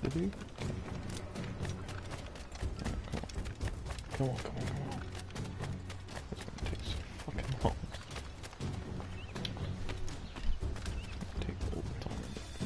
do? Come on, come on, come on. It's gonna take so fucking long. Take all the time.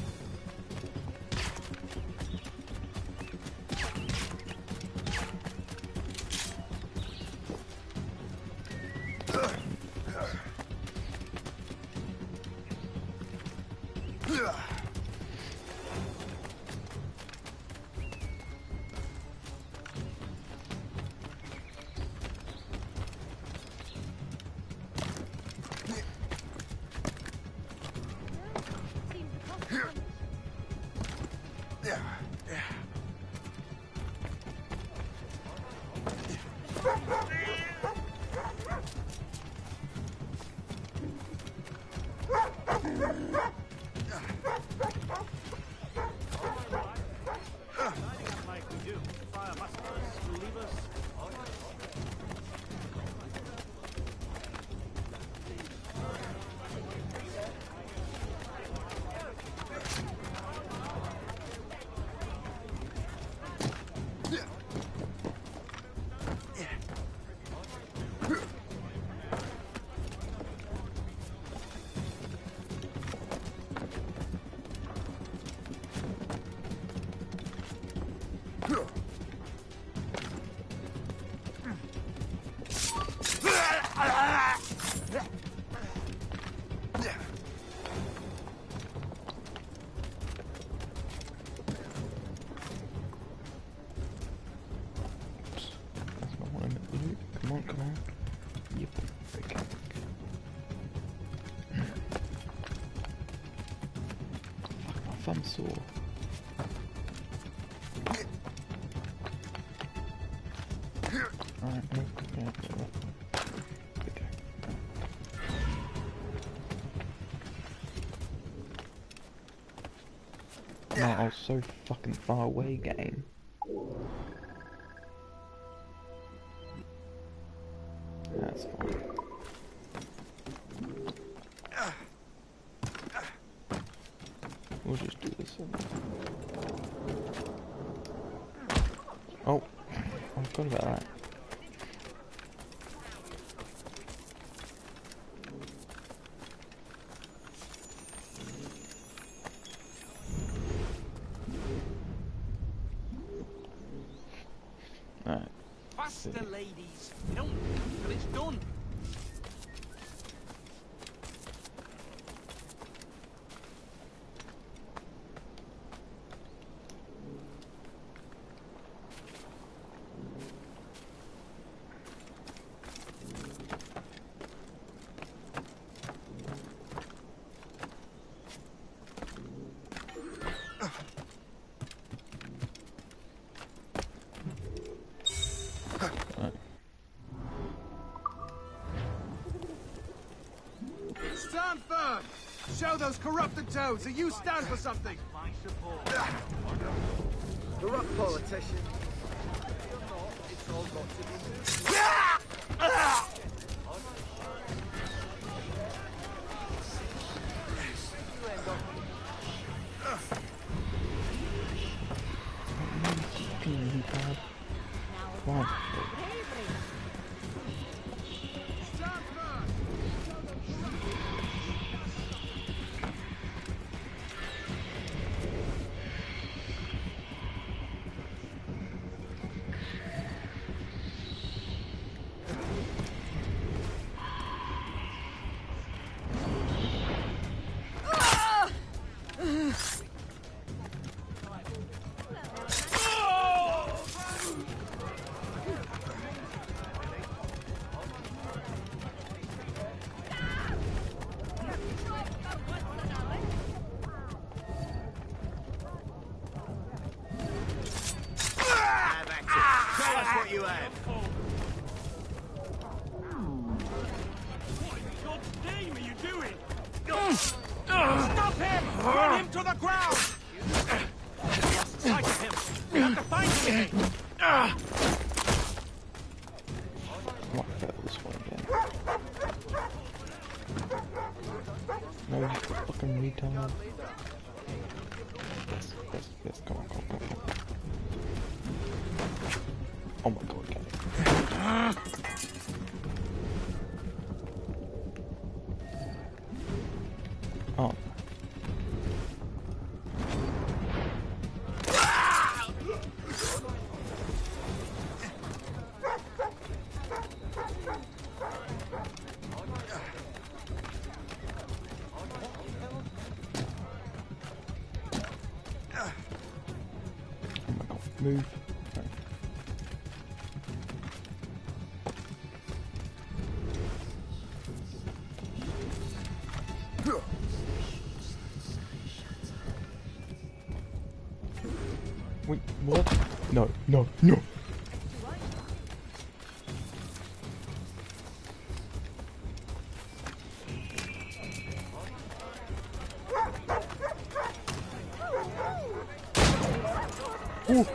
Come on. Yep. Okay. Fuck, my thumb's sore. Alright, yeah. Okay. No, I was so fucking far away, game. That's fine. We'll just do this one. Oh, I forgot about that. Alright. Faster, ladies. Don't, but it's done. Stand firm! Show those corrupted toads that you stand for something! My support. Corrupt politician. It's all got to be Come on. what you have. What in God's name are you doing? Stop him! Run him to the ground! We lost sight of him. We have to find him again. What fell this one again? No, you fucking retard. Yes, come on. Move. Okay. Wait, what? No, no, no! Ooh!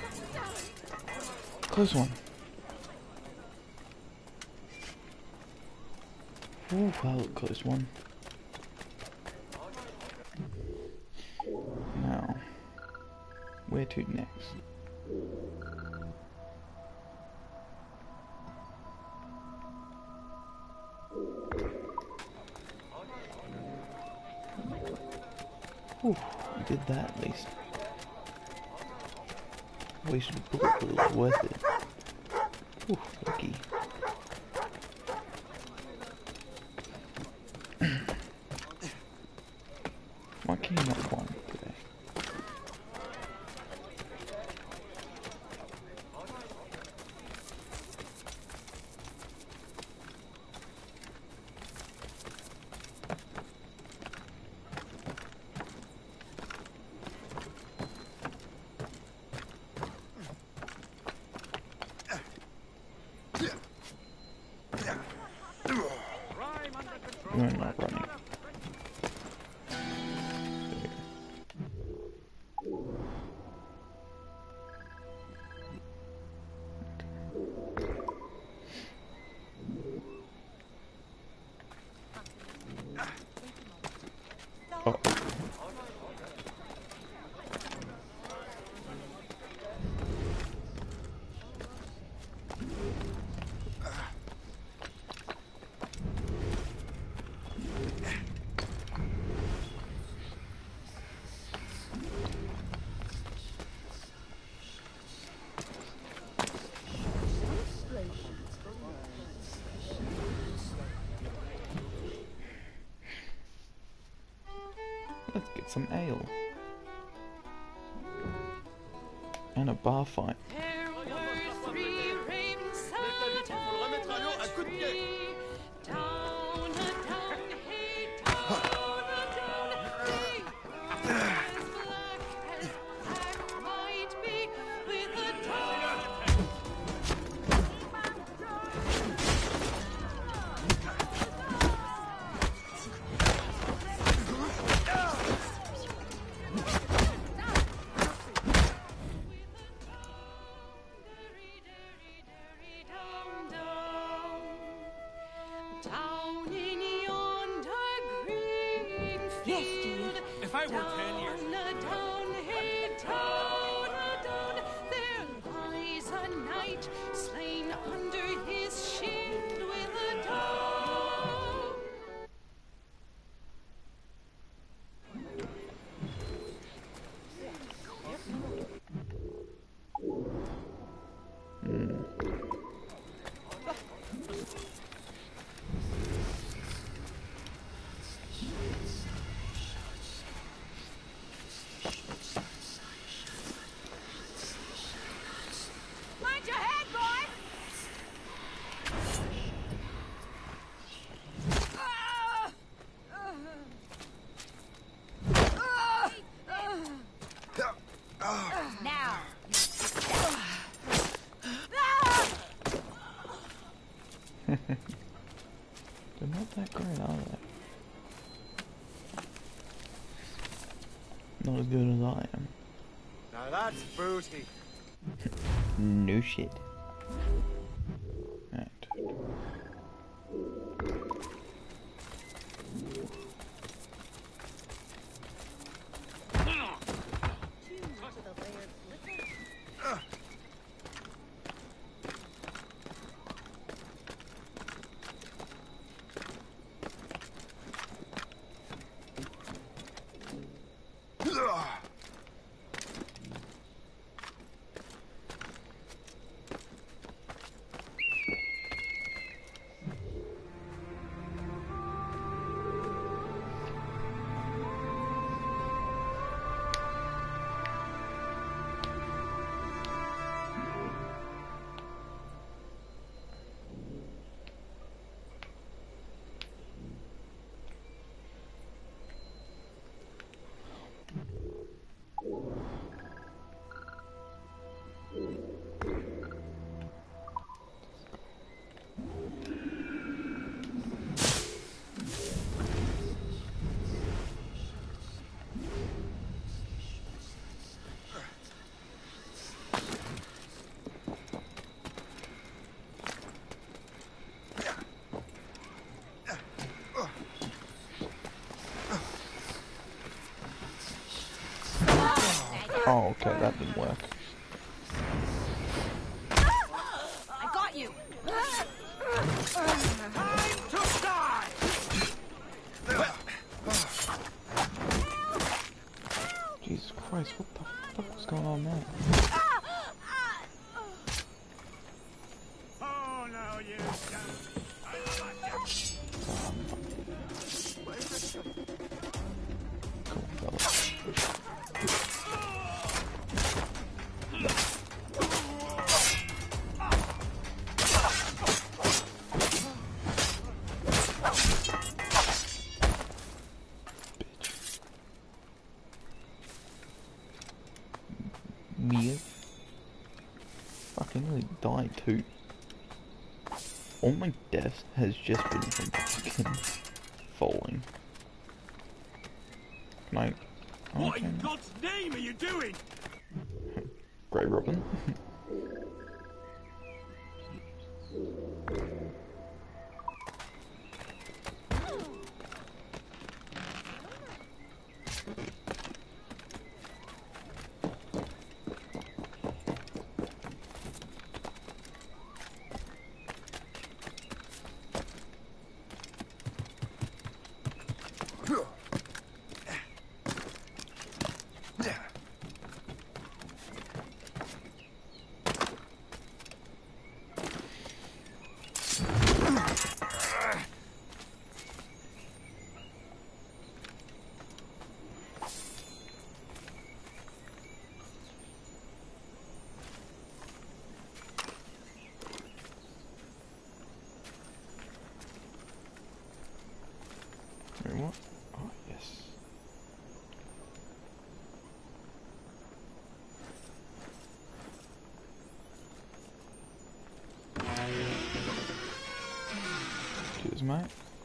Close one. Ooh, wow, close one. Now, where to next? Whew, I did that at least. Wasted a bullet, but it was worth it. Whew, lucky. Why can you not climb today? You're not running. Oh. Let's get some ale. And a bar fight. There were 3 ravens on a tree. Down, down, hey, down, down, hey. As black as black might be, with a dog. Down in yonder green field. If I were 10 years Down, hey, down, down, there lies a knight slain under his shield with a dog. Mind your head, boy! Now. They're not that great, are they? Not as good as I am. Now that's booty. No shit. Right. Oh, okay, that didn't work. I got you. Time to die! Jesus Christ, what the fuck was going on there? Oh, no, you don't. I like you. Come on, fella. Mia fucking nearly died too. All my death has just been from fucking falling. Like, What in God's name are you doing? Grey Robin. Wait, what? Oh, yes. Cheers, mate.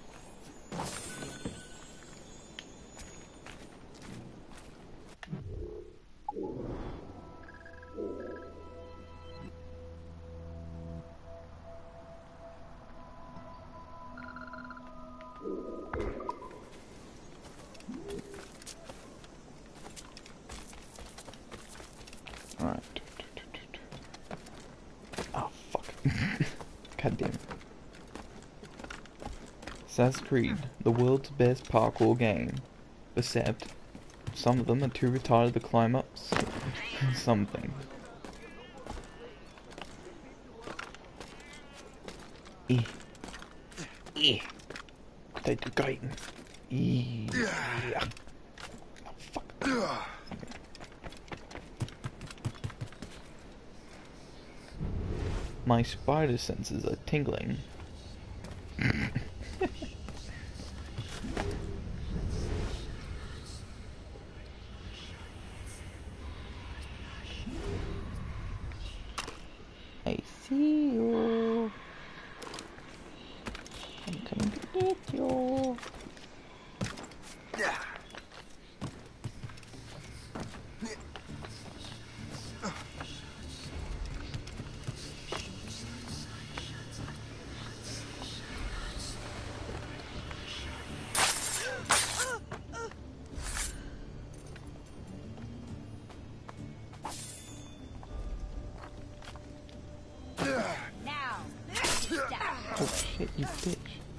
Alright. Oh, fuck. God damn it. Assassin's Creed, the world's best parkour game. Except, some of them are too retarded to climb up something. They do guiding. Yeah. Oh, fuck. My spider senses are tingling. I see you. I'm coming to get you. Now, sit down. Oh shit, you bitch.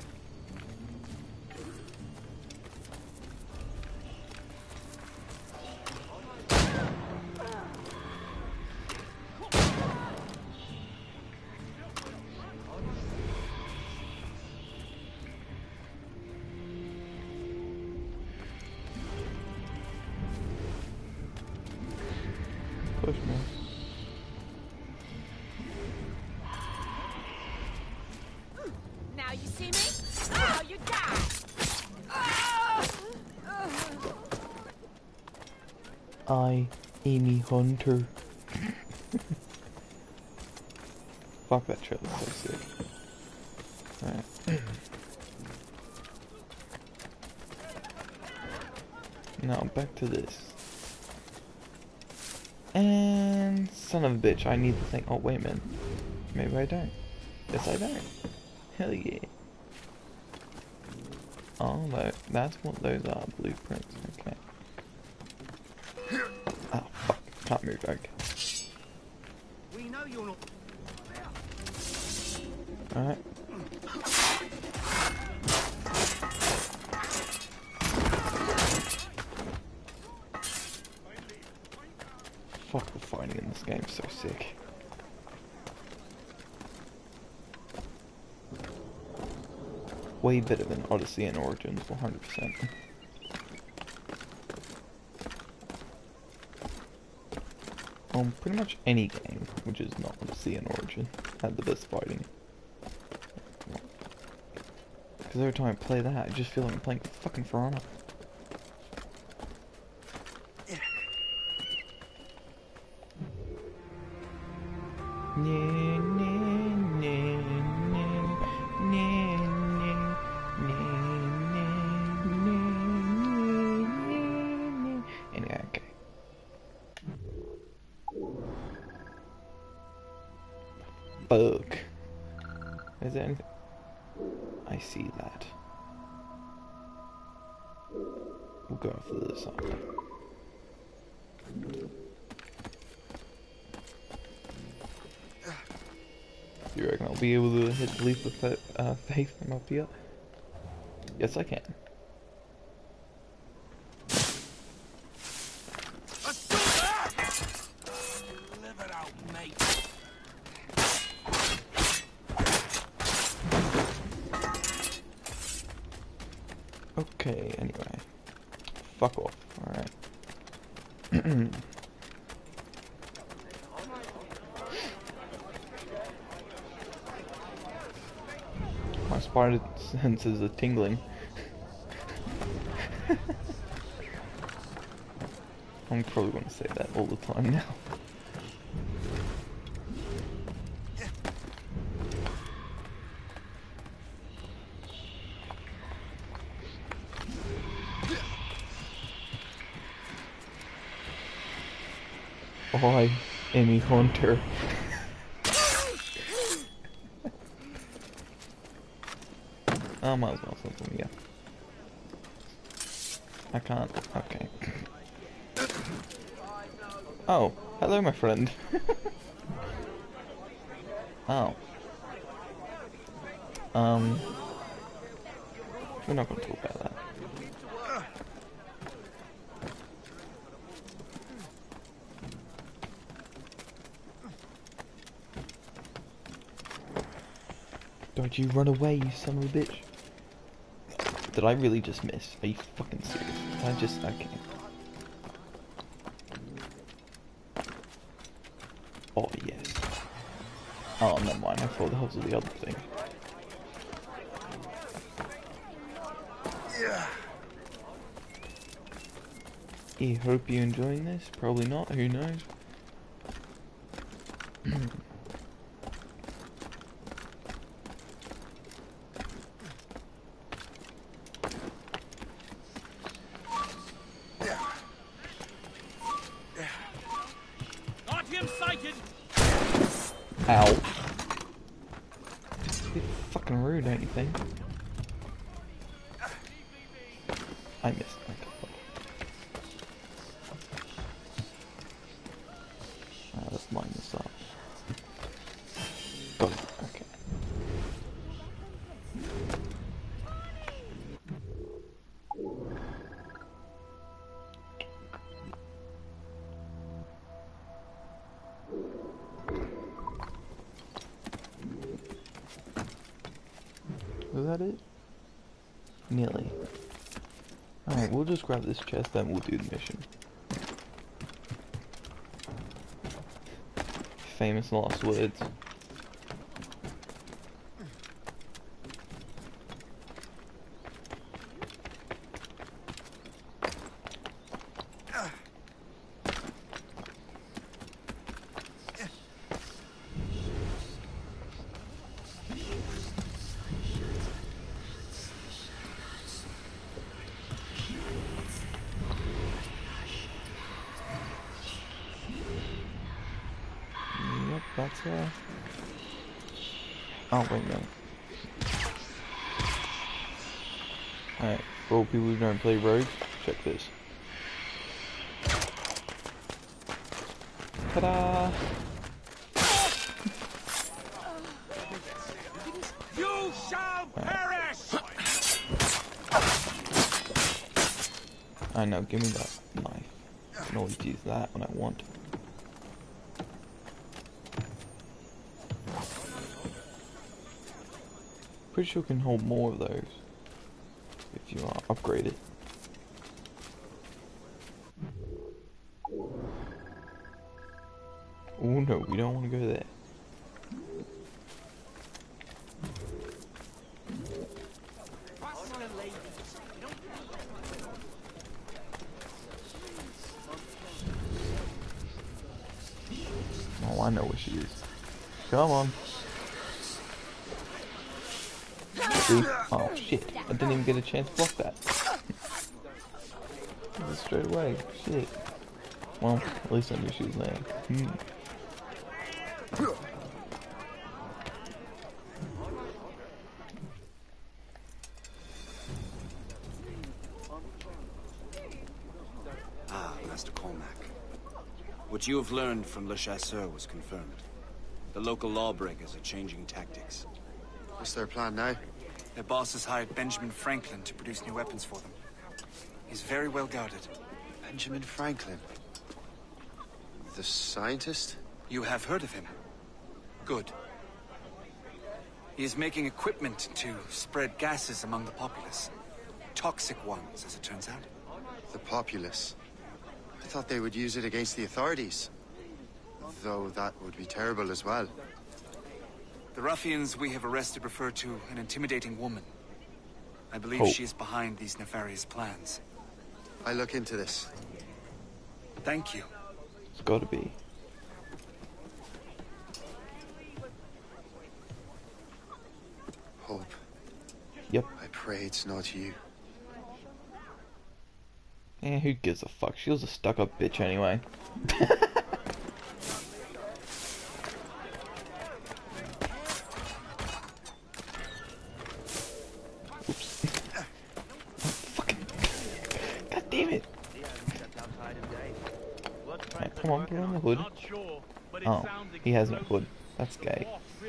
Push me. Now you see me? Now you die. I, Amy Hunter. Fuck, that trailer's so sick. Alright. Now, back to this. And... son of a bitch, I need the thing. Oh, wait a minute. Maybe I don't. Yes, I don't. Hell yeah. Oh, that's what those are. Blueprints. Okay. Oh, fuck. can't move, okay. We know you're not. Alright. Fuck, the fighting in this game is so sick. Way better than Odyssey and Origins, 100%. Pretty much any game, which is not Odyssey and Origin, had the best fighting. Because every time I play that, I just feel like I'm playing fucking For Honor. Anyway, okay. Fuck. Is there anything? I see that. We'll go for this side. You reckon I'll be able to hit the leap of faith from up here? Yes, I can. Live it out, mate. Okay, anyway. Fuck off, alright. My spider senses are tingling. I'm probably going to say that all the time now. I am a hunter. I might as well something, yeah. I can't. Okay. Oh, hello, my friend. Oh. We're not going to talk about that. Don't you run away, you son of a bitch. Did I really just miss? Are you fucking serious? Did I just... okay. Oh, yes. Oh, never mind. I thought that was the other thing. I hope you're enjoying this. Probably not. Who knows? Guardian sighted. Ow. It's a bit fucking rude, don't you think? I missed. Okay. Let's line this up. Got it. Okay. Was that it? Nearly. Alright, we'll just grab this chest, then we'll do the mission. Famous last words. That's oh wait, no. Alright, for all people who don't play Rogue, check this. Ta-da! You shall perish! I know, give me that knife. I can always use that when I want. Pretty sure you can hold more of those if you upgrade it. Oh no, we don't want to go there. Oh, I know where she is. Come on. See? Oh shit, I didn't even get a chance to block that. Just straight away, shit. Well, at least I knew she was there. Ah, Master Cormac. What you have learned from Le Chasseur was confirmed. The local lawbreakers are changing tactics. What's their plan now? Their boss has hired Benjamin Franklin to produce new weapons for them. He's very well guarded. Benjamin Franklin. The scientist? You have heard of him? Good. He is making equipment to spread gases among the populace. Toxic ones, as it turns out. The populace. I thought they would use it against the authorities. Though that would be terrible as well. The ruffians we have arrested refer to an intimidating woman. I believe Oh. she is behind these nefarious plans. I look into this. Thank you. It's gotta be. Hope. Yep. I pray it's not you. Eh, who gives a fuck? She was a stuck-up bitch anyway. Oops. Fucking. God damn it. Right, come on, put on the hood. Oh, he has no hood. That's gay.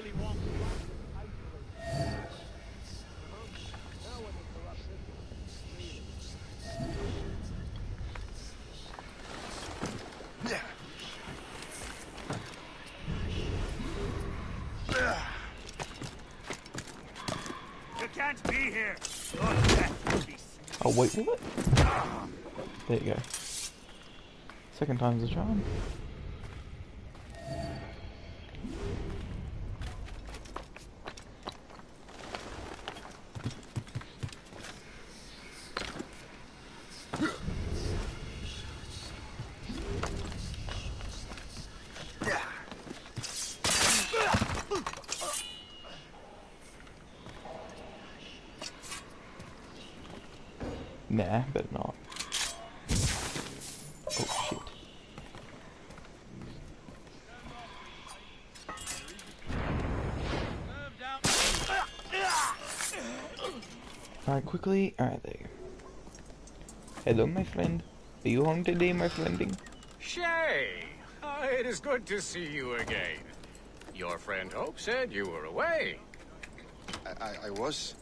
You can't be here! Oh, wait, what? There you go. Second time's the charm. Nah, better not. Oh shit. Alright, quickly. Alright, there you go. Hello, my friend. Are you home today, my friending? Shay! It is good to see you again. Your friend Hope said you were away. I was.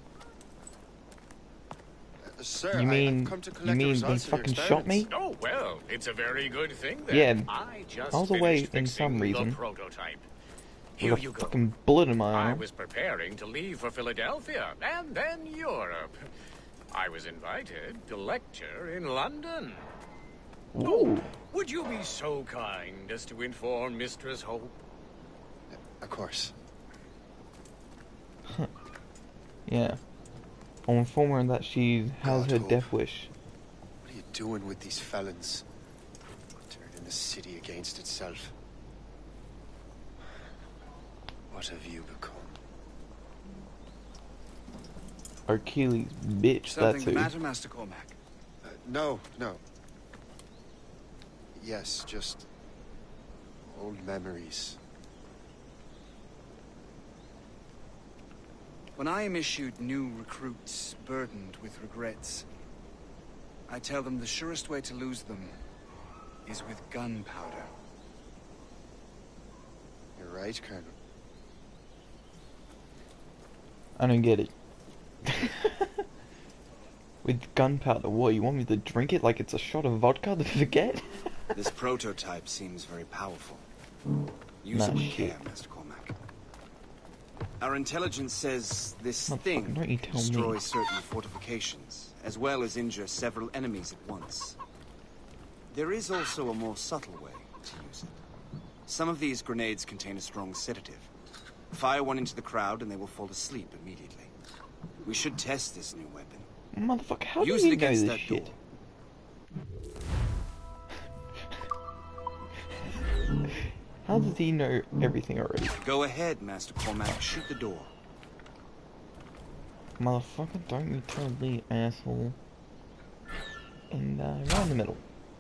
Sir, You mean, I've come to you collect the mean they results of your fucking shot me? experiments. Oh, well, it's a very good thing then. Yeah, I just I was away finished in some fixing reason. the prototype. With Here a you go. fucking bullet in my I arm. was preparing to leave for Philadelphia and then Europe. I was invited to lecture in London. Ooh. Would you be so kind as to inform Mistress Hope? Of course. Yeah. I'll inform her that she has God, her Hope. death wish. What are you doing with these felons? Turning the city against itself. What have you become? Achilles, bitch, Something that's the who. matter, Master Cormac? No. Yes, just old memories. When I am issued new recruits burdened with regrets, I tell them the surest way to lose them is with gunpowder. right, Colonel. I don't get it. With gunpowder, what, you want me to drink it like it's a shot of vodka to forget? This prototype seems very powerful. Use Nah, it with shit. care, Master Cormac. Our intelligence says this Motherfucker, thing don't you tell me. destroys certain fortifications, as well as injure several enemies at once. There is also a more subtle way to use it. Some of these grenades contain a strong sedative. Fire one into the crowd and they will fall asleep immediately. We should test this new weapon. Motherfucker, how do Use you it know against this that shit? door. How does he know everything already? Go ahead, Master Cormac. Shoot the door. Motherfucker, don't you tell me, asshole. And, right in the middle.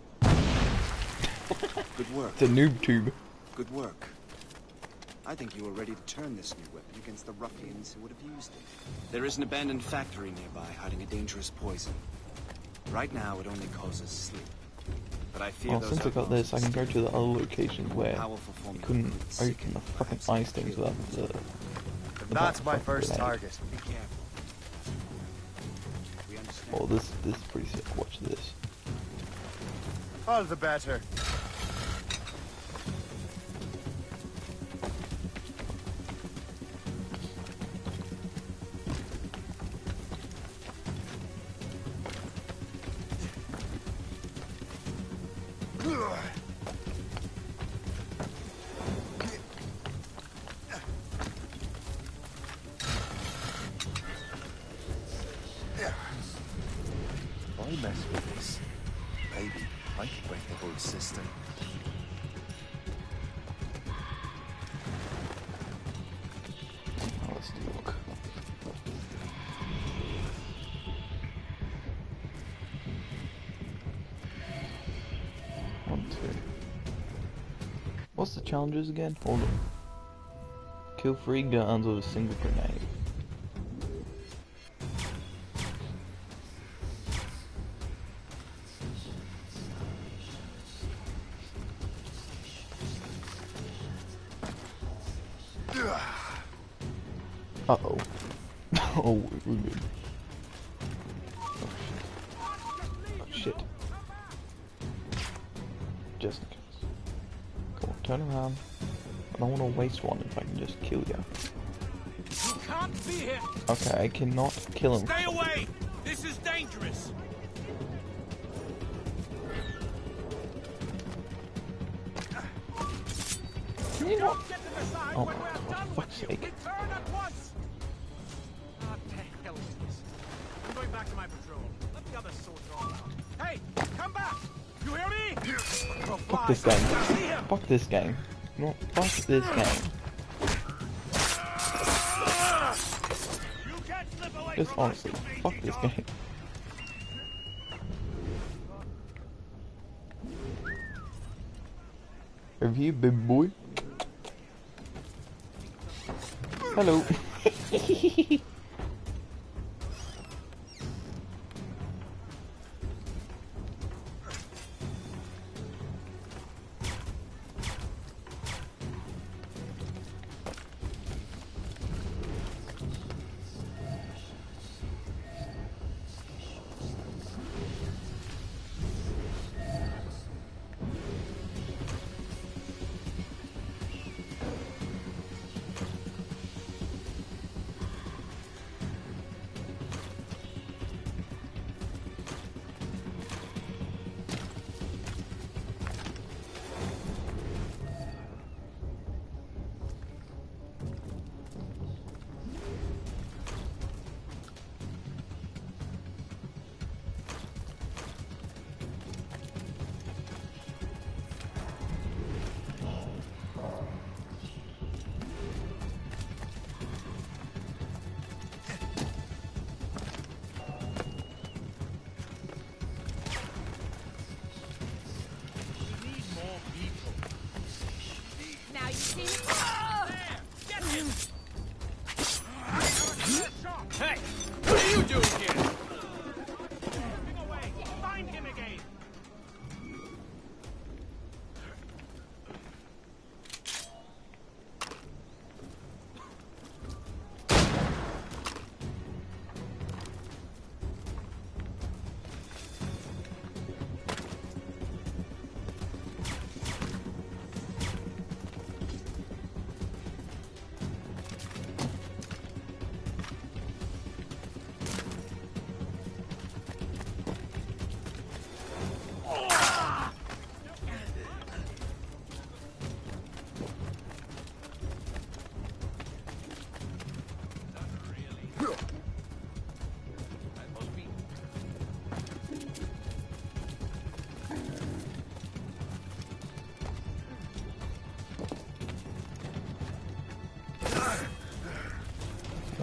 Good work. It's a noob tube. Good work. I think you are ready to turn this new weapon against the ruffians who would have used it. There is an abandoned factory nearby hiding a dangerous poison. Right now, it only causes sleep. But I fear Well, those since I got outlaws this, I will can go stick to the other locations where powerful I formula couldn't would open sicken, the fucking perhaps ice things kill. without the... That's my fucking first grenade. target. Be careful. We understand. Oh, this is pretty sick. Watch this. All the better. Why mess with this? Maybe I could break the whole system. Oh, let's do a look. One, two. What's the challenges again? Hold on. Kill 3 guns with a single grenade. Uh-oh. Oh, we're good. Oh, shit. Oh, shit. Just in case. Come on, turn around. I don't want to waste one if I can just kill you. You can't be here! Okay, I cannot kill him. Stay away! This is dangerous! Can you not? Don't get to the side Oh when my we're God, done for with fuck's you! sake. Return at once! What the hell is this? I'm going back to my patrol. Let the others sort it all out. Hey! Come back! You hear me? Oh, Fuck this fly. game. See him! Fuck this game. You know what? Fuck this game. You can't slip away Just from us, honestly, you fuck mangy this dog. game. Review, big boy. Hello.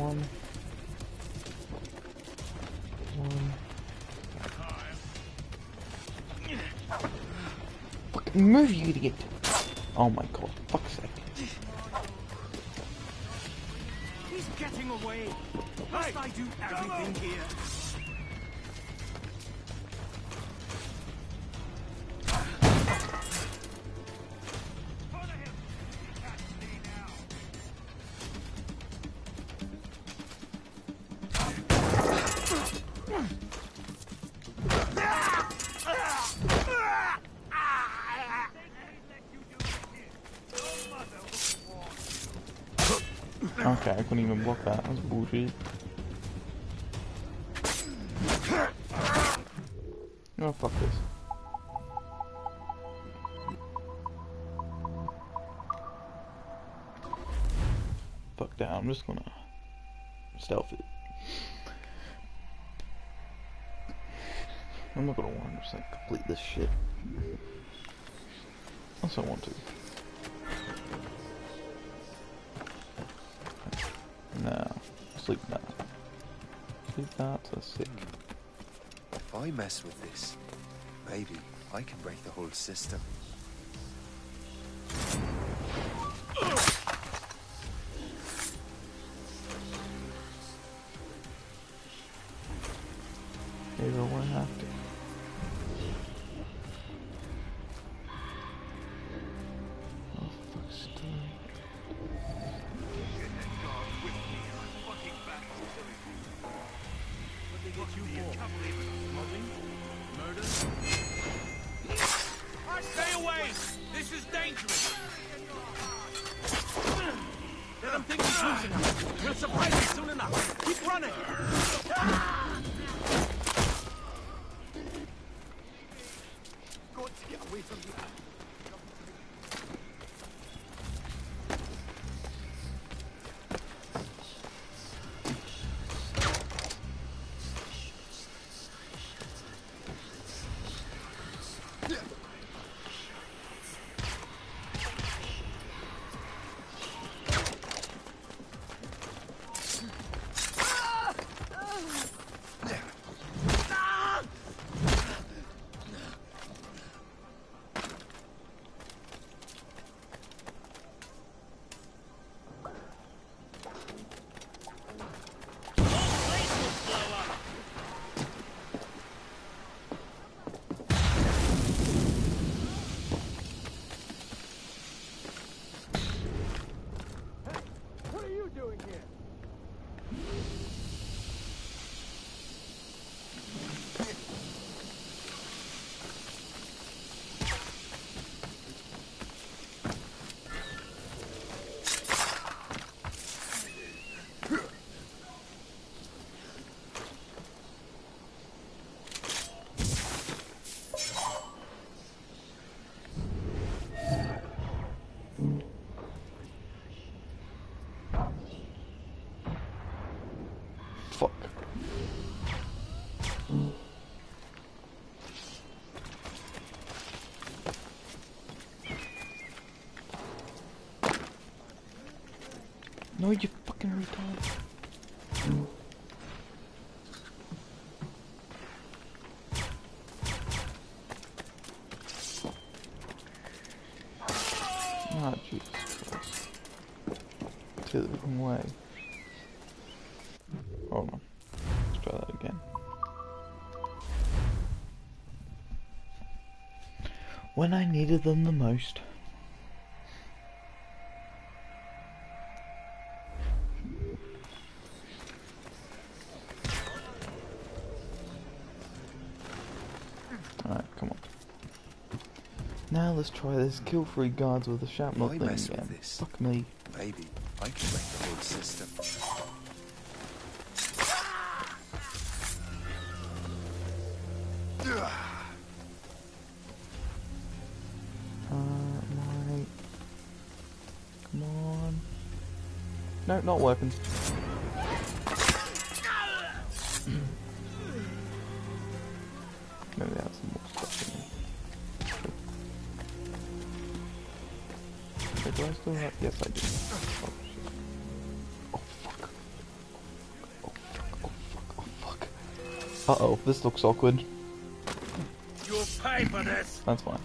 One. Fucking move, you idiot! Oh my god, fuck's sake. He's getting away. Must I do everything here? Okay, I couldn't even block that. That was bullshit. Oh, fuck this. Fuck that, I'm just gonna stealth it. I'm not gonna 100% complete this shit. Unless I want to. No. Sleep now. Sleep now to sick. If I mess with this, maybe I can break the whole system. Maybe I won't have to. Oh, fuck's sake. Stay away! This is dangerous! Let them think he's losing us. We'll surprise him soon enough. Keep running! Got to get away from here. Fuck. No, you fucking retard. Ah, Jesus Christ. To the wrong way. Hold on. Let's try that again. When I needed them the most. Alright, come on. Now let's try this kill 3 guards with a shrapnel Why thing mess with again. this? Fuck me. Maybe I can break the whole system. Mate. Come on. No, not working. Maybe I have some more stuff in there. Wait, do I still have? Yes, I do. Oh, shit. Oh, fuck. Uh-oh, this looks awkward. You'll pay for this. That's fine.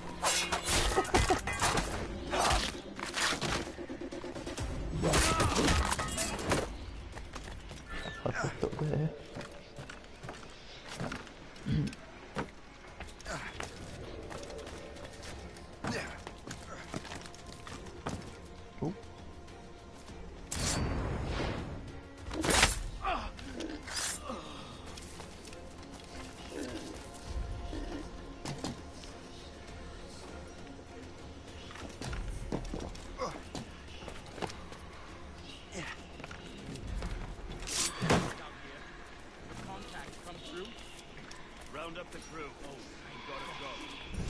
I fucked up there. Oh. Contact come through. Round up the crew. Oh, you gotta go.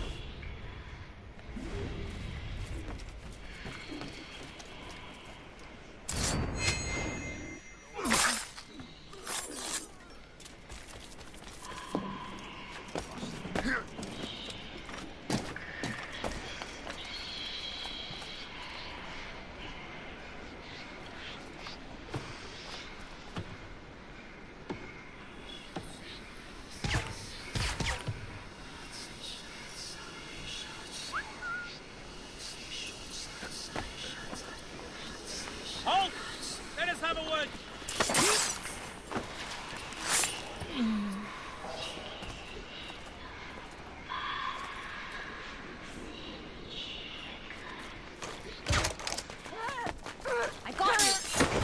Halt! Let us have a word. I got you.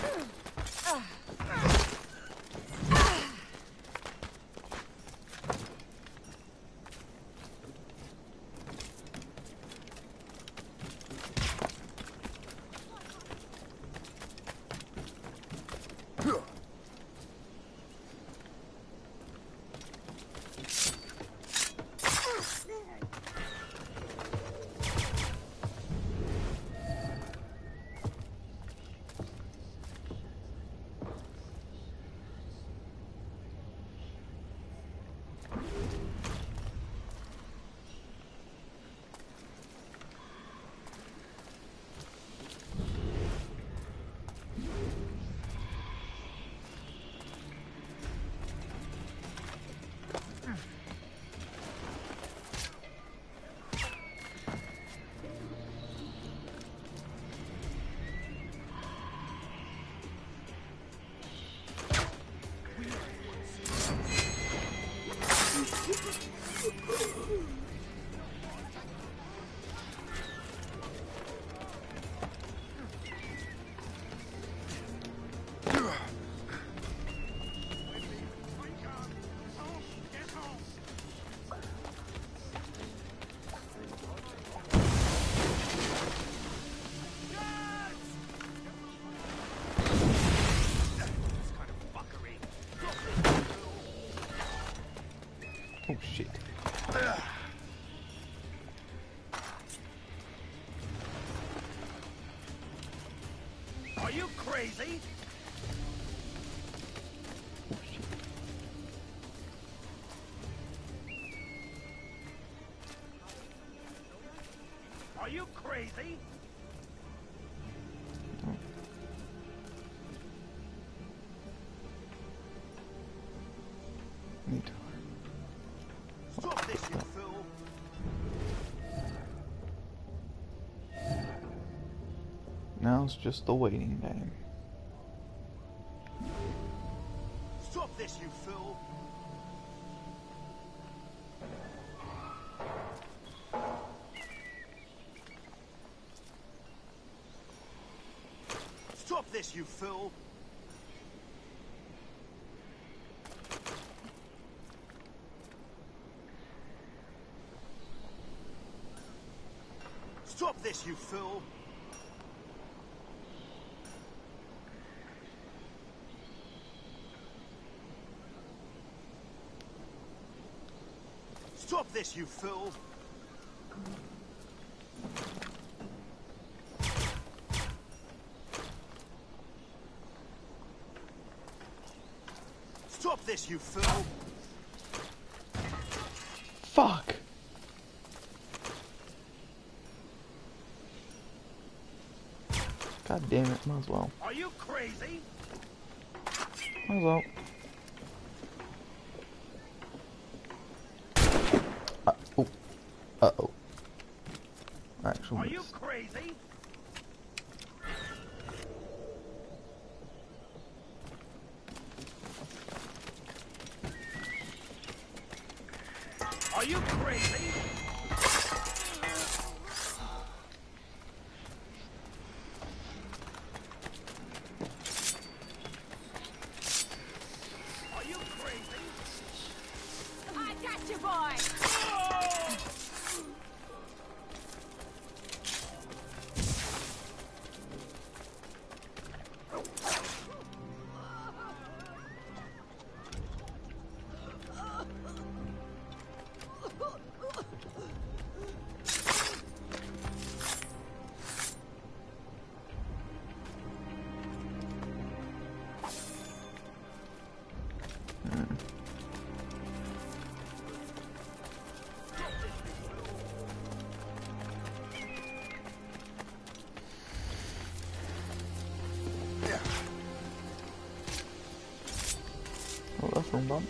Oh shit. Are you crazy? Oh shit. Are you crazy? Need to. Stop this, you fool! Now it's just the waiting game. Stop this, you fool! Stop this, you fool! Stop this, you fool! Stop this, you fool! Stop this, you fool! Fuck! God damn it, might as well. Are you crazy? Might as well. Uh-oh. Actual Are you miss. crazy? Are you crazy? Are you crazy? I got you, boy! Oh, that's wrong button.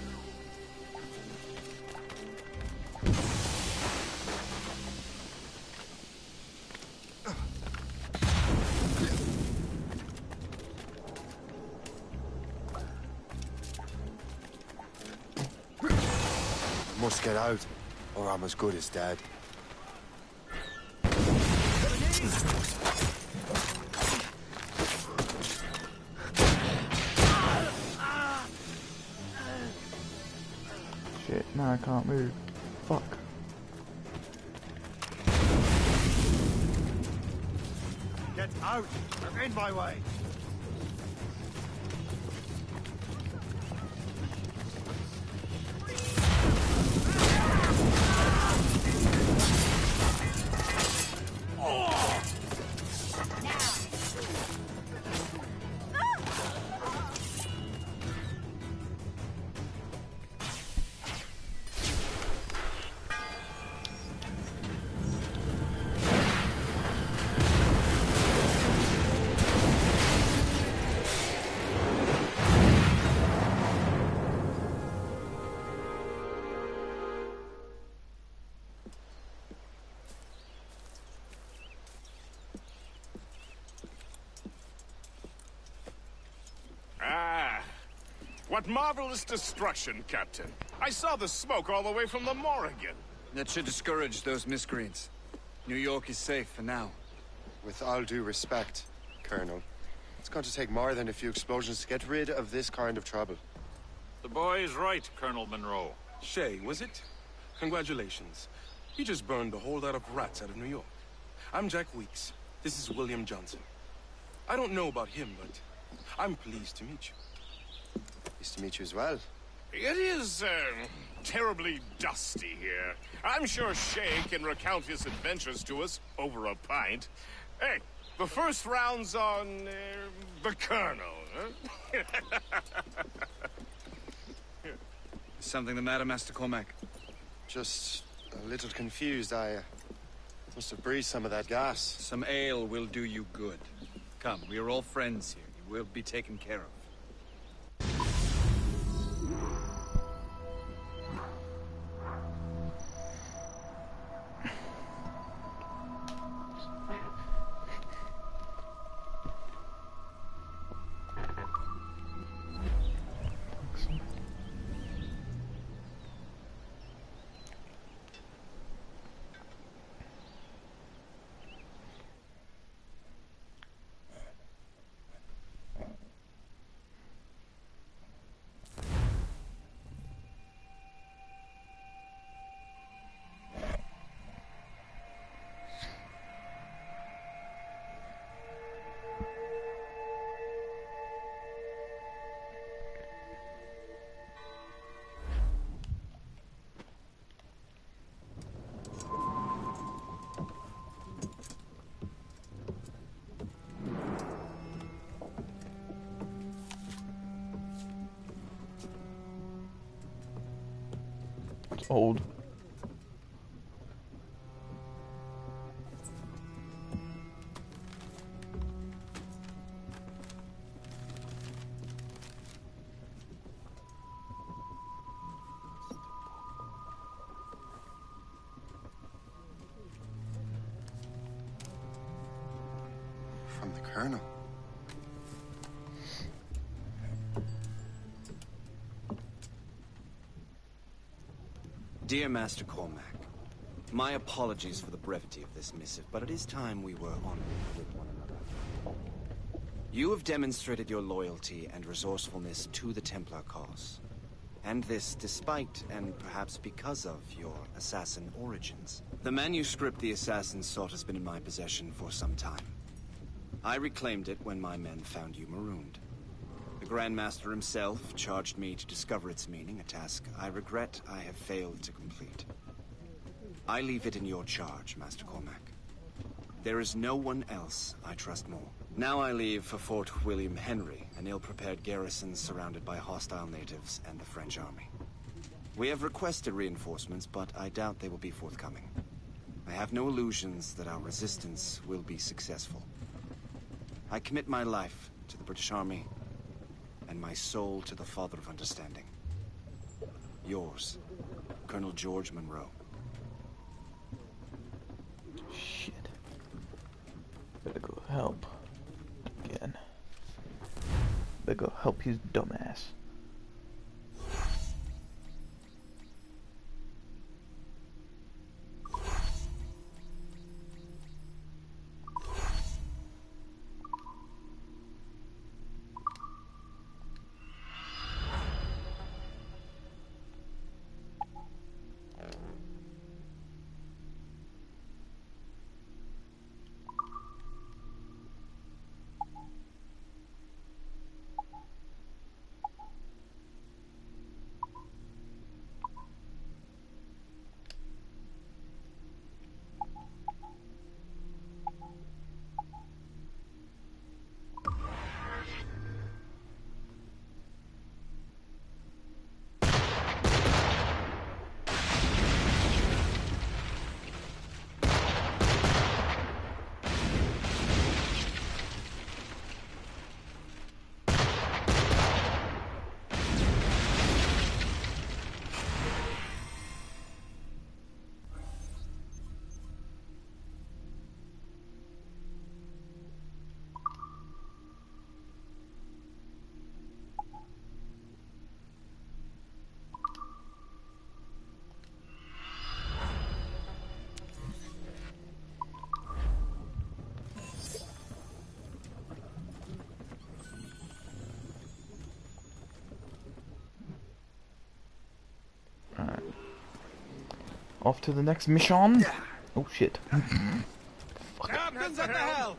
Must get out, or I'm as good as dead. Shit, now I can't move. Fuck. Get out! They're in my way! Ah, what marvelous destruction, Captain. I saw the smoke all the way from the Morrigan. That should discourage those miscreants. New York is safe for now. With all due respect, Colonel, it's going to take more than a few explosions to get rid of this kind of trouble. The boy is right, Colonel Monroe. Shay, was it? Congratulations. You just burned a whole lot of rats out of New York. I'm Jack Weeks. This is William Johnson. I don't know about him, but I'm pleased to meet you. Pleased to meet you as well. It is, terribly dusty here. I'm sure Shay can recount his adventures to us over a pint. Hey, the first round's on, the Colonel, huh? Something the matter, Master Cormac? Just a little confused. I must have breathed some of that gas. Some ale will do you good. Come, we are all friends here. You will be taken care of. It's old. from the Colonel. Dear Master Cormac, my apologies for the brevity of this missive, but it is time we were honorable with one another. You have demonstrated your loyalty and resourcefulness to the Templar cause. And this despite, and perhaps because of, your assassin origins. The manuscript the assassins sought has been in my possession for some time. I reclaimed it when my men found you marooned. The Grand Master himself charged me to discover its meaning, a task I regret I have failed to complete. I leave it in your charge, Master Cormac. There is no one else I trust more. Now I leave for Fort William Henry, an ill-prepared garrison surrounded by hostile natives and the French army. We have requested reinforcements, but I doubt they will be forthcoming. I have no illusions that our resistance will be successful. I commit my life to the British Army, and my soul to the Father of Understanding. Yours, Colonel George Monroe. Shit. Better go help. Again. Better go help his dumbass. Off to the next mission. Oh shit. Captain's at the helm.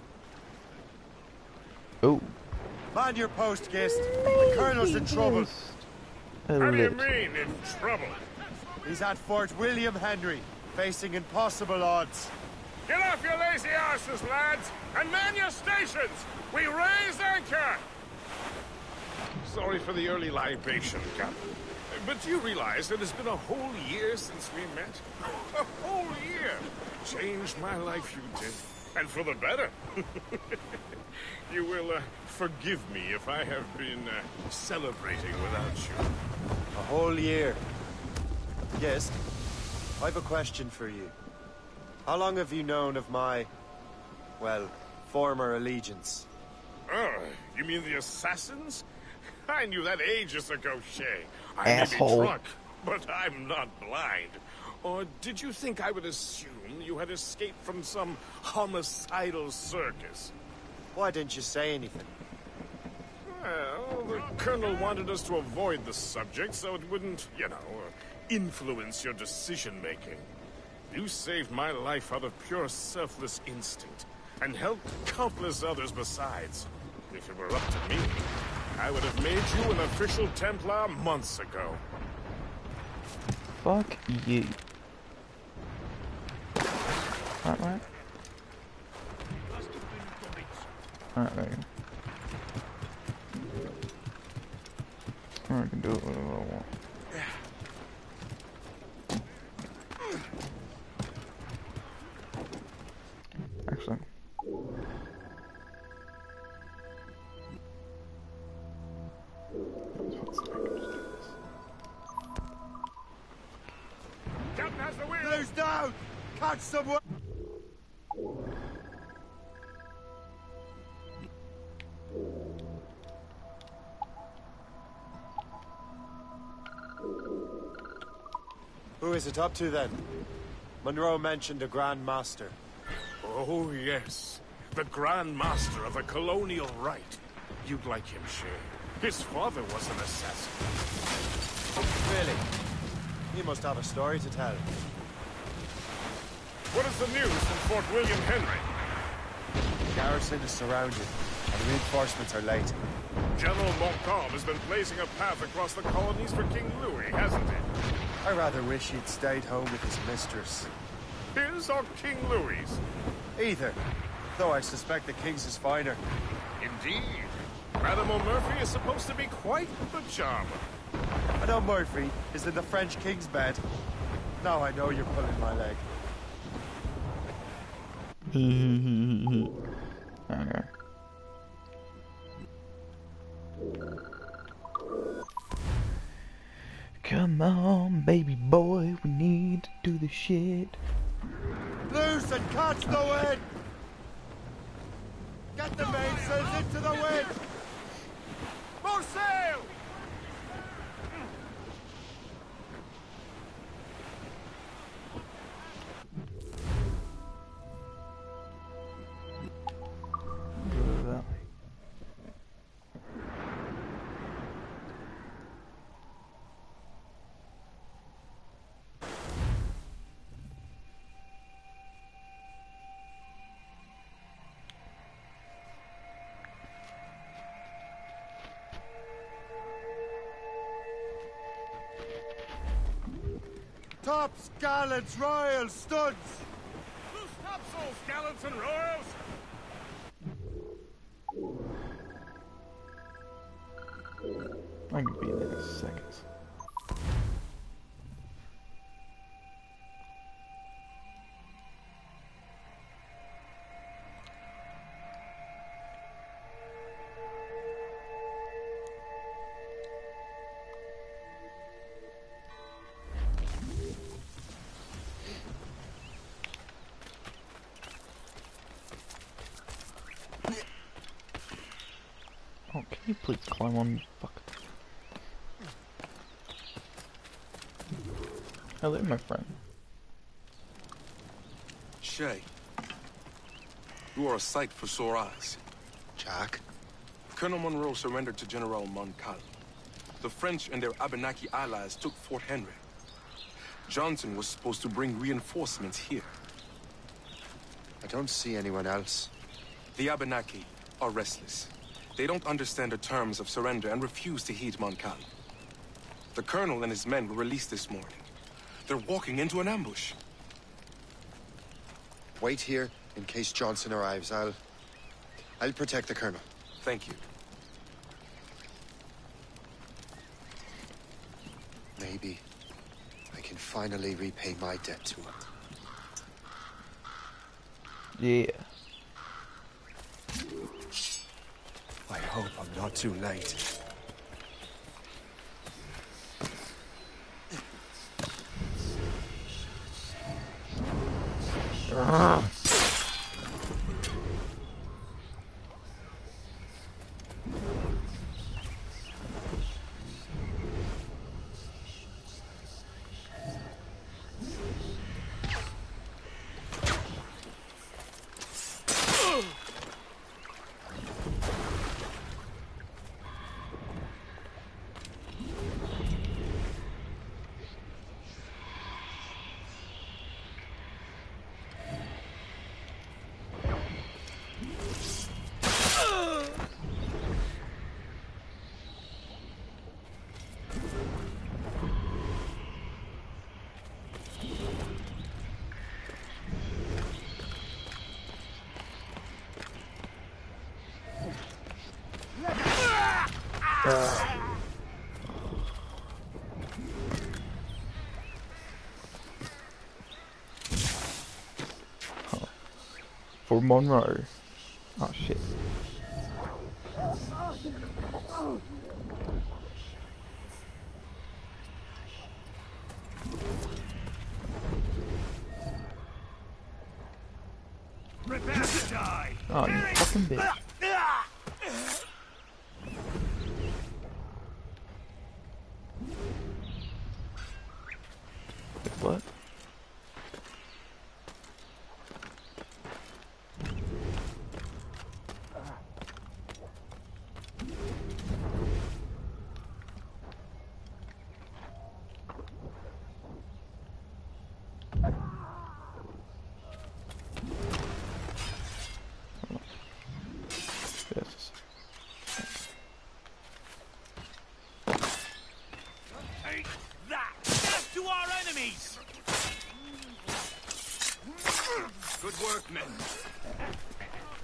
Oh. Mind your post, Gist. The Colonel's in trouble. How do you mean, in trouble? He's at Fort William Henry, facing impossible odds. Get off your lazy arses, lads, and man your stations! We raise anchor! Sorry for the early libation, Captain. But do you realize that it's been a whole year since we met? A whole year! Changed my life, you did. And for the better. You will forgive me if I have been celebrating without you. A whole year. Yes, I've a question for you. How long have you known of my, well, former allegiance? Oh, you mean the assassins? I knew that ages ago, Shay. I Asshole. may be drunk, but I'm not blind. Or did you think I would assume you had escaped from some homicidal circus? Why didn't you say anything? Well, the Colonel wanted us to avoid the subject so it wouldn't, you know, influence your decision-making. You saved my life out of pure selfless instinct, and helped countless others besides. If it were up to me, I would have made you an official Templar months ago. Fuck you. Right. Alright, there you go. I can do it whatever I want. Actually. Captain has the wheel! Blue's down! Catch someone! Who is it up to then? Monroe mentioned a Grand Master. Oh, yes. The Grand Master of the Colonial Rite. You'd like him, Shay. His father was an assassin. Really? He must have a story to tell. What is the news from Fort William Henry? The garrison is surrounded, and reinforcements are late. General Montcalm has been blazing a path across the colonies for King Louis, hasn't he? I rather wish he'd stayed home with his mistress. His or King Louis's? Either, though I suspect the king's is finer. Indeed. Madame O'Murphy is supposed to be quite the charmer. I know Murphy is in the French king's bed. Now I know you're pulling my leg. Okay. Come on, baby boy, we need to do the shit. Loose and catch the wind! Get the mainsails into the wind! More sail! Tops, gallants, royals, studs! Loose topsails, gallants and royals! I can be there in seconds. Oh, can you please climb on, you fuck? Hello, my friend. Shay, you are a sight for sore eyes. Jack? Colonel Monroe surrendered to General Montcalm. The French and their Abenaki allies took Fort Henry. Johnson was supposed to bring reinforcements here. I don't see anyone else. The Abenaki are restless. They don't understand the terms of surrender and refuse to heed Montcalm. The colonel and his men were released this morning. They're walking into an ambush. Wait here in case Johnson arrives. I'll protect the colonel. Thank you. Maybe I can finally repay my debt to him. Yeah. I hope I'm not too late. For Monroe. Oh shit. Prepare to die! Oh, you fucking bitch.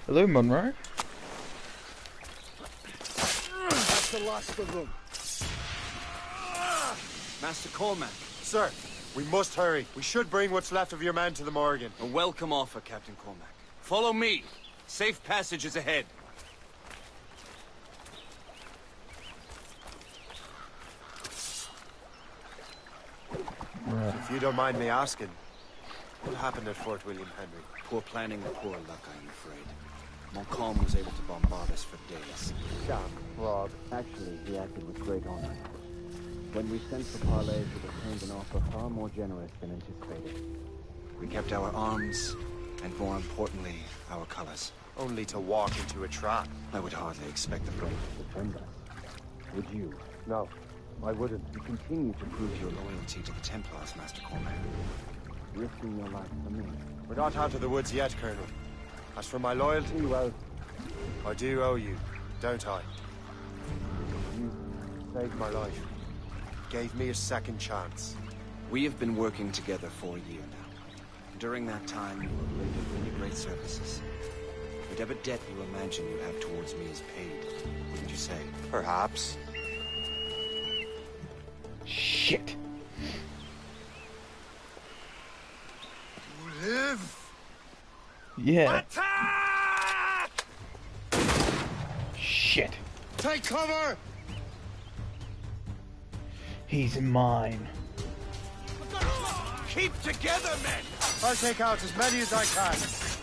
Hello, Monroe. That's the last of them. Master Cormac, Sir, we must hurry. We should bring what's left of your men to the Morgan. a welcome offer, Captain Cormac. Follow me. Safe passage is ahead. If you don't mind me asking, what happened at Fort William Henry? Poor planning and poor luck, I'm afraid. Montcalm was able to bombard us for days. Sham, Rob. Actually, he acted with great honor. When we sent for parleys, it returned an offer far more generous than anticipated. We kept our arms, and more importantly, our colors. Only to walk into a trap. I would hardly expect the French. Defend us. Would you? No, I wouldn't. You continue to prove Your loyalty to the Templars, Master Cormac. risking your life for me. We're not out of the woods yet, Colonel. As for my loyalty, Well, I do owe you, don't I? you Saved my life. Gave me a second chance. We have been working together for a year now. During that time, you have rendered many great services. Whatever debt you imagine you have towards me is paid, wouldn't you say? Perhaps. Shit. You live! Yeah. Attack! Shit. Take cover! He's mine. Keep together, men! I'll take out as many as I can.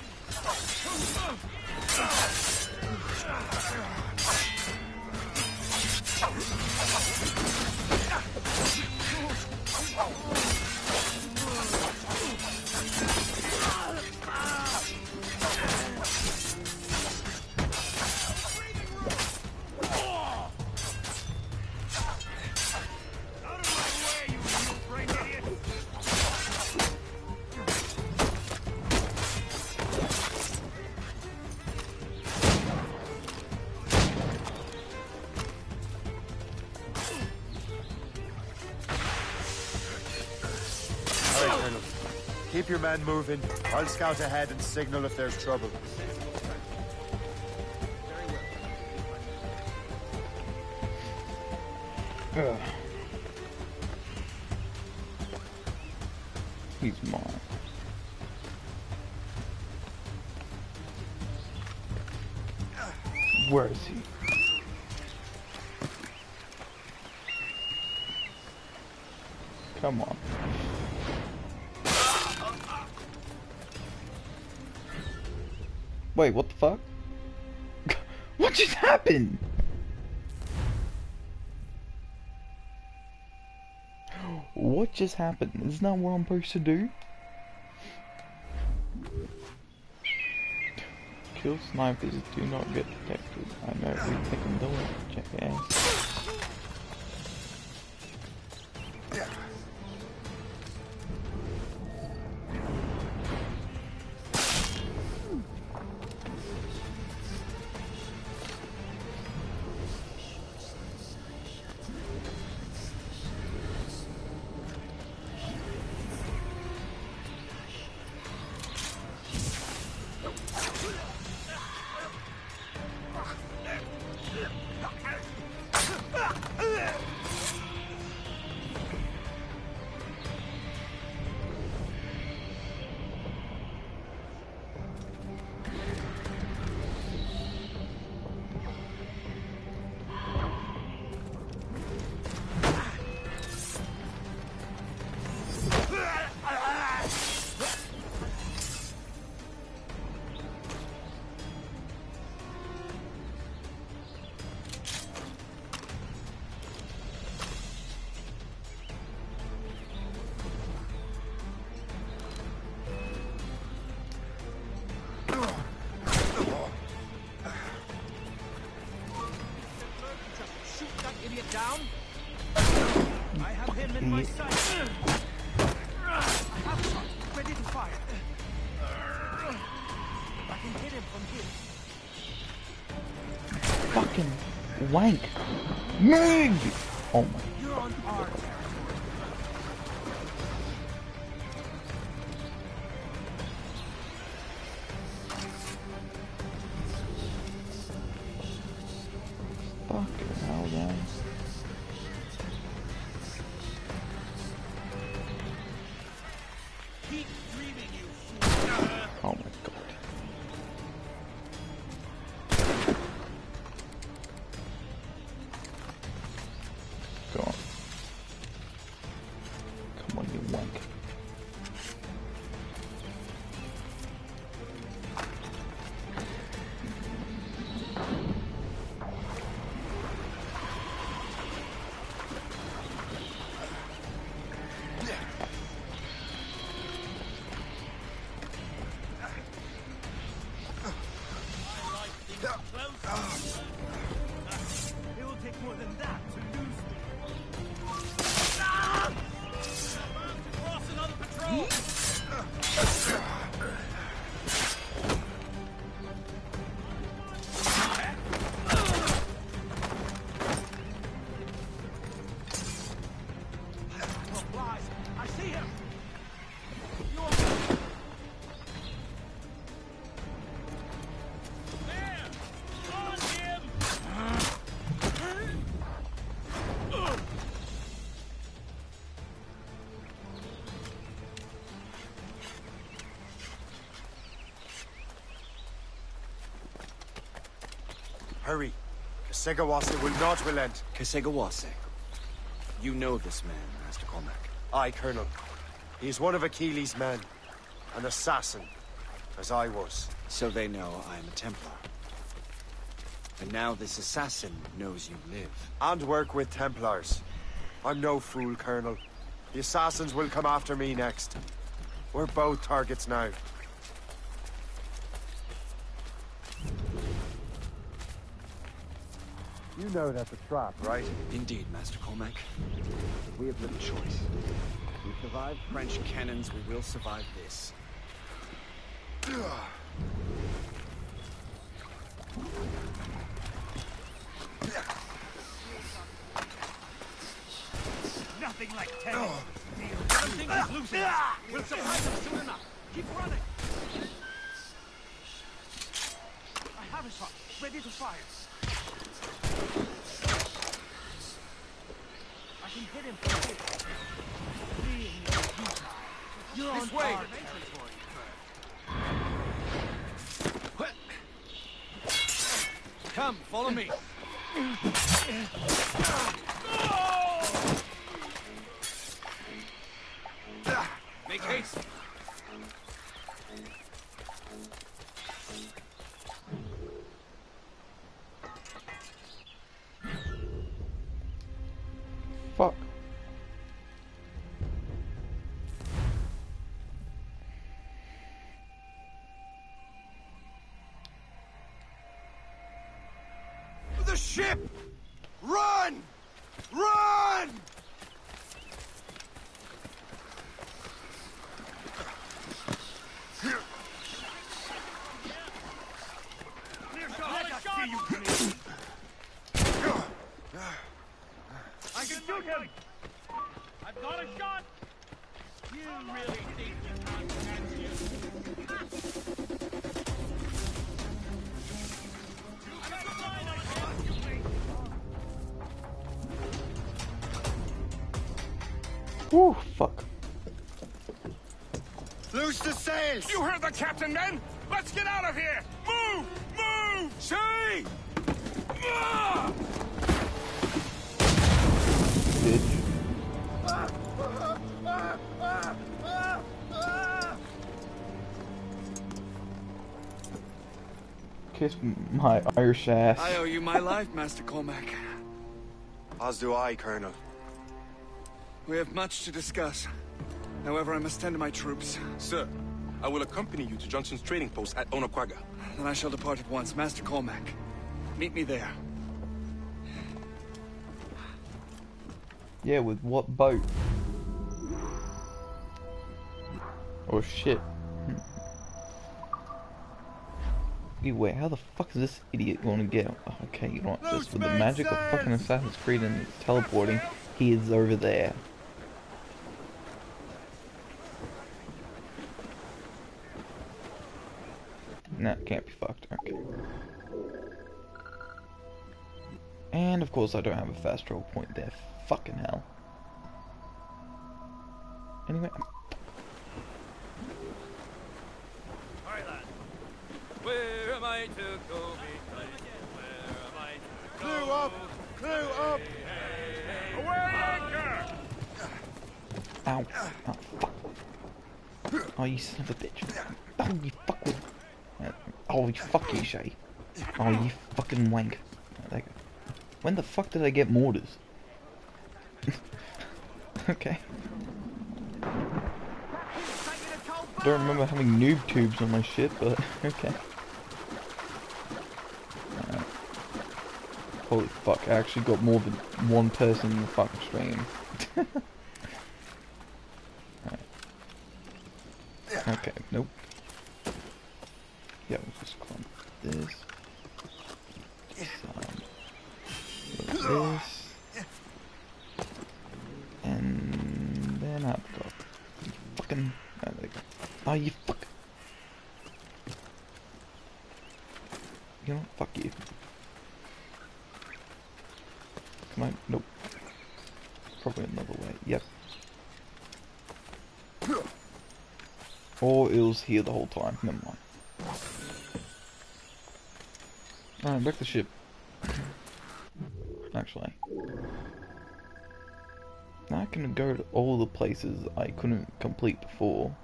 Keep your men moving. I'll scout ahead and signal if there's trouble. Ugh. He's mine. Where is he? Come on. Wait, what the fuck? What just happened? What just happened? Isn't that what I'm supposed to do? Kill snipers do not get detected. I know, we fucking do it, jackass. Down. I have him in my sight. I have shot. Ready to fire. I can hit him from here. Fucking wank. Move! Oh my. You're on our territory. Close. It will take more than that to lose me. Cross another patrol. I see him. Hurry. Kasegawase will not relent. Kasegawase. You know this man, Master Cormac. Aye, Colonel. He is one of Achilles' men. An assassin, as I was. So they know I am a Templar. And now this assassin knows you live. And work with Templars. I'm no fool, Colonel. The assassins will come after me next. We're both targets now. You know that's a trap, right? Indeed, Master Cormac. We have little choice. We survived French cannons, we will survive this. Nothing like 10. Something is losing us. We'll surprise them soon enough. Keep running. I have a shot. Ready to fire. I can hit him from here. You're on way. Our territory. Come, follow me. Make haste. Fuck. The ship! Run! Run! I can shoot him! I've got a shot! You really think you can't catch you? Whew, fuck. Loose the sails! You heard the captain, men! Let's get out of here! Move! Move! See! Ah! Bitch. Kiss my Irish ass. I owe you my life, Master Cormac. As do I, Colonel. We have much to discuss. However, I must tend to my troops. Sir, I will accompany you to Johnson's trading post at Onaqaga. Then I shall depart at once. Master Cormac, meet me there. Yeah, with what boat? Oh shit. Anyway, how the fuck is this idiot going to get? Okay, you know what? Just with the magic of fucking Assassin's Creed and teleporting, he is over there. Nah, can't be fucked. Okay. And of course, I don't have a fast travel point there. Fucking hell. Anyway. Alright, lad. Where am I to go? Where am I to go? Clue up! Clue up! Away anchor! Ow. Oh, fuck. Oh, you son of a bitch. Oh, you fuck with... Oh, you fuck you, Shay. Oh, you fucking wank. When the fuck did I get mortars? Okay. Don't remember having noob tubes on my shit, but okay. Holy fuck, I actually got more than one person in the fucking stream. Right. Okay, nope. Yeah, we'll just climb this. This. And then I've got fucking... Oh, there you go. Oh, you fuck... You know what? Fuck you. Come on. Nope. Probably another way. Yep. Or it was here the whole time. Never mind. Alright, back to the ship. Actually. Now I can go to all the places I couldn't complete before.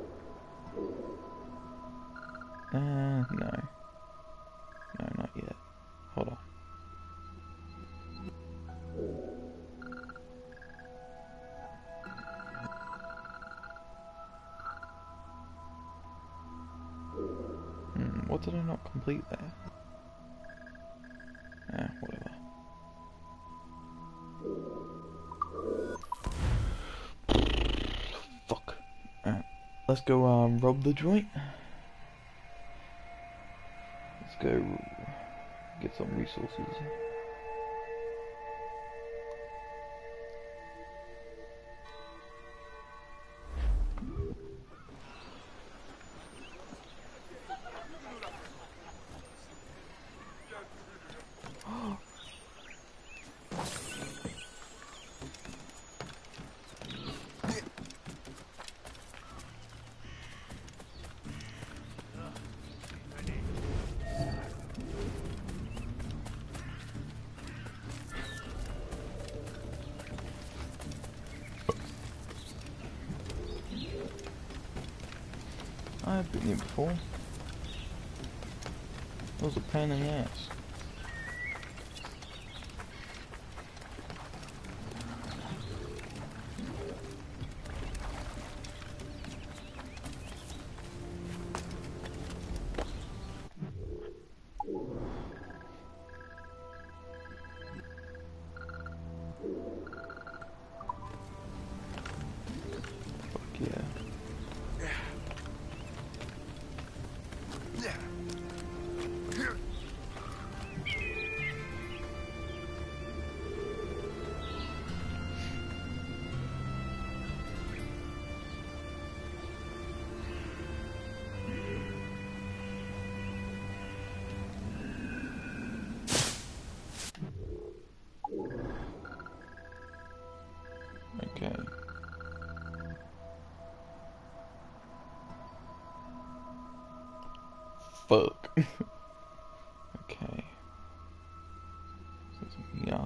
No. No, not yet. Hold on. What did I not complete there? Whatever. Fuck. Alright. Let's go rob the joint. Let's go get some resources. I've been here before. That was a pain in the ass. Fuck yeah. Okay. Fuck. Okay. Yeah.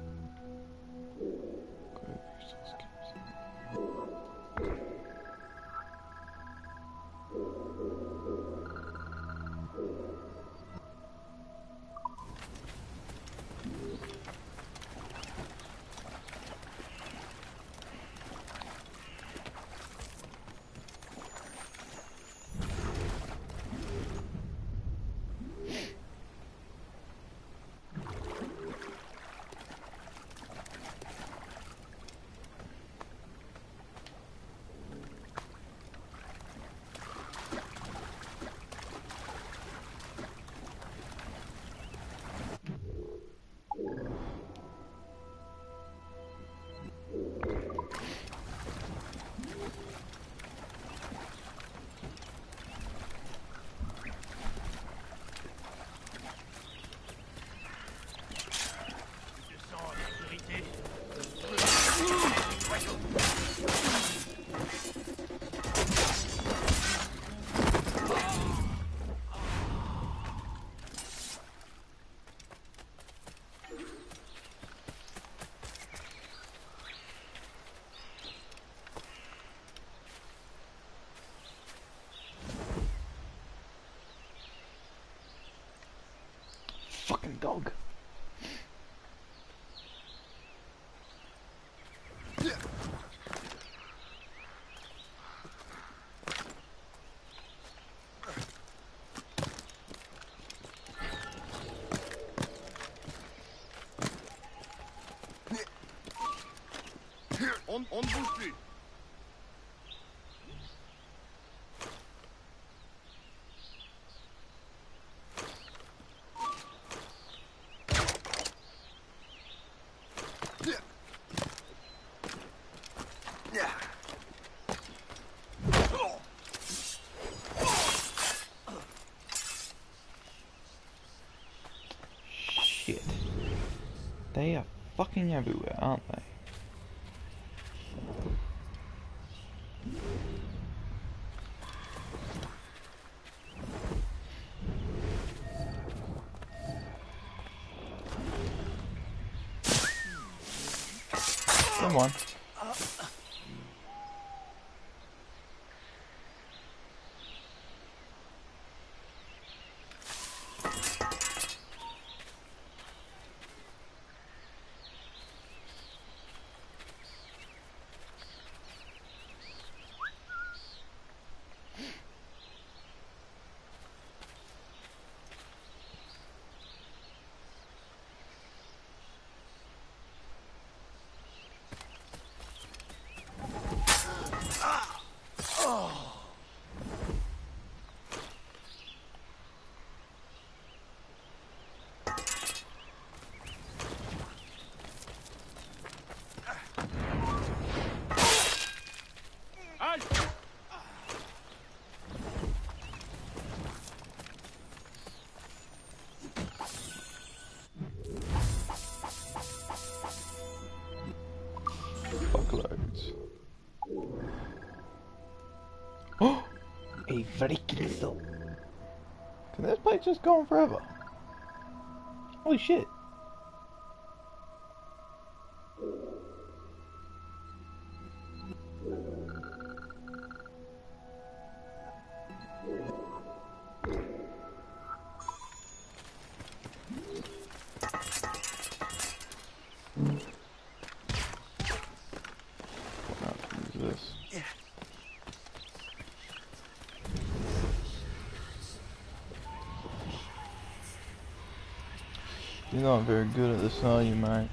Fucking dog. On ne bouge plus. Shit. They are fucking everywhere, aren't they? Come on. Fuckloads. Oh! A freaking soul. Can this place just go on forever? Holy shit. You're not very good at this, are you, mate?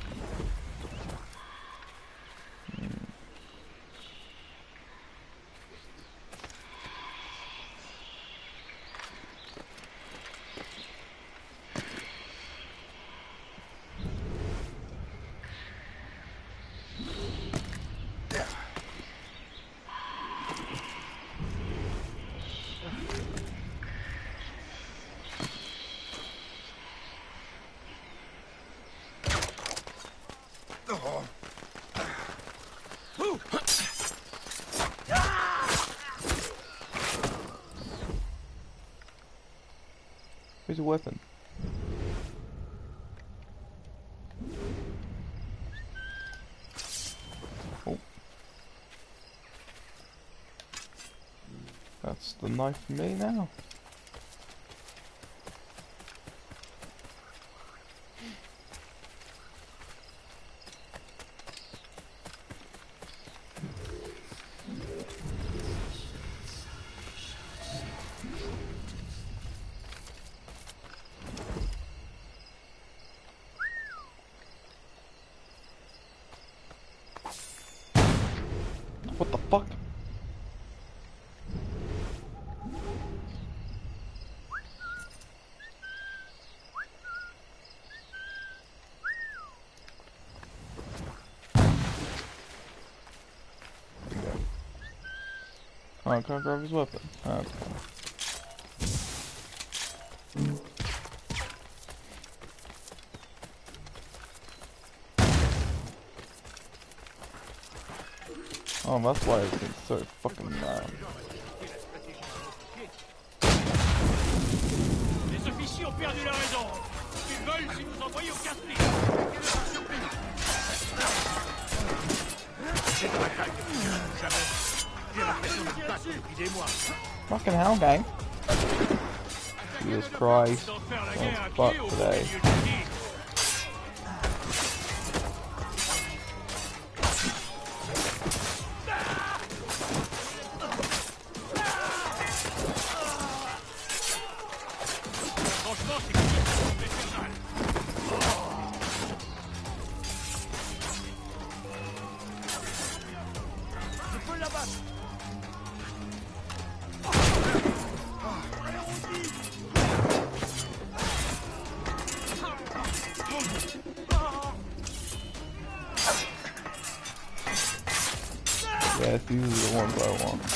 Where's a weapon? Oh. That's the knife for me now. What the fuck? Oh, I can't grab his weapon. Okay. Oh, that's why everything's so fucking loud. Les officiers ont perdu la raison. Ils veulent si nous envoyer au casse-pied. C'est de la taille depuis jamais. J'ai l'impression de me battre depuis des mois. Fucking hell, gang. Jesus Christ. That's fucked today. Yes, these are the ones I want.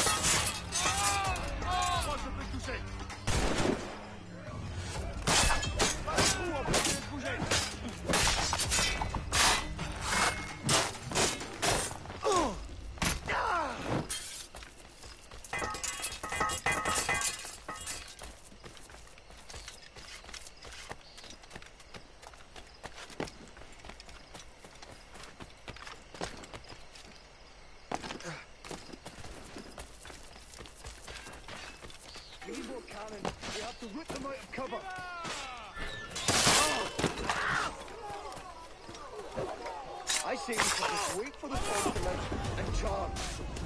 I say we should just wait for the storm to lift and charge.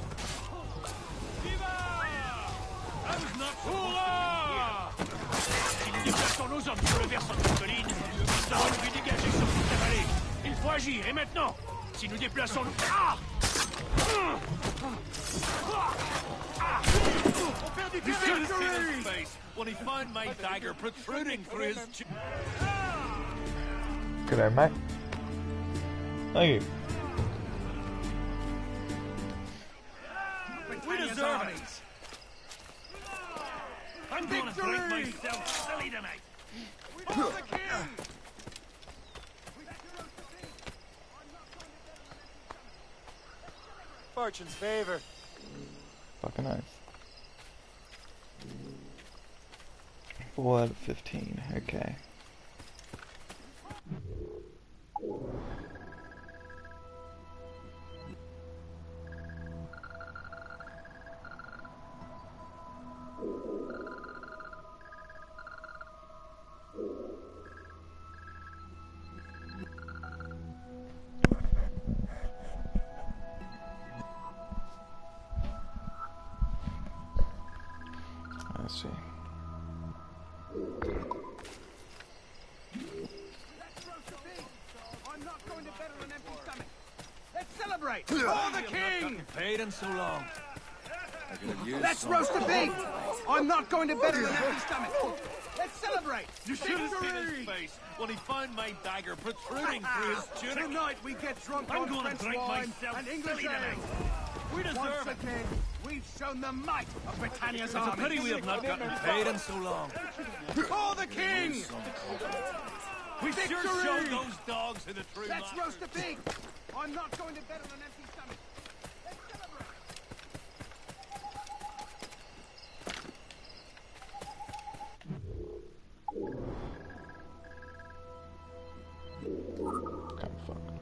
Ça was not Oula! Si nous déplaçons nos hommes sur le versant de la colline, nous allons lui dégager sur toute la vallée. Il faut agir, et maintenant! Si nous déplaçons... Ah! On perd du territory! When he found my dagger protruding through his... Good day, mate. Thank you. We deserve it! I'm gonna drink myself silly tonight! For the king! Fortune's favor. Fucking nice. 4 out of 15, okay. Let's see. I'm not going to bed on an empty stomach. Let's celebrate! For the king! Paid in so long. Let's roast a pig! I'm not going to bed on an empty stomach. Let's celebrate! You should have seen his face when he found my dagger protruding through his tunic. Tonight we get drunk I'm on gonna French drink wine myself and English silly tonight. ale. We deserve Once it. again, we've shown the might of Britannia's It's a army. pity we have not gotten paid in so long. For the king! We sure showed those dogs in a true Let's master. roast a pig! I'm not going to bed on an empty stomach. Let's celebrate! Kind of fucked.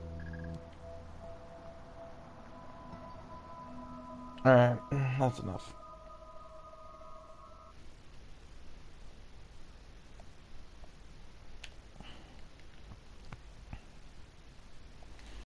Alright, that's enough.